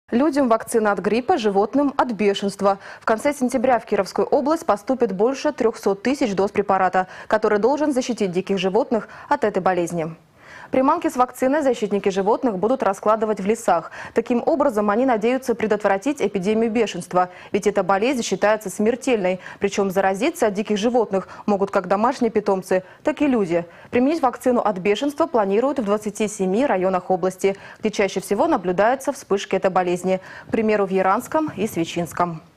Людям вакцина от гриппа, животным от бешенства. В конце сентября в Кировскую область поступит больше 300 тысяч доз препарата, который должен защитить диких животных от этой болезни. Приманки с вакциной защитники животных будут раскладывать в лесах. Таким образом, они надеются предотвратить эпидемию бешенства. Ведь эта болезнь считается смертельной. Причем заразиться от диких животных могут как домашние питомцы, так и люди. Применить вакцину от бешенства планируют в 27 районах области, где чаще всего наблюдаются вспышки этой болезни. К примеру, в Яранском и Свечинском.